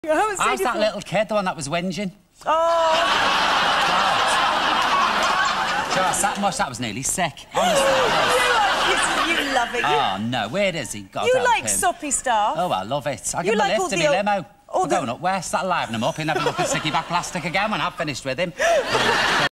How's that little kid, the one that was whinging? Oh. Josh, that was nearly sick. Honestly. You love it. Oh, no, where is he? God you help like him. soppy stuff. Oh, I love it. I'll give him a lift in my limo. We're going up west. That'll liven him up. He'll never look at sticky back plastic again when I've finished with him.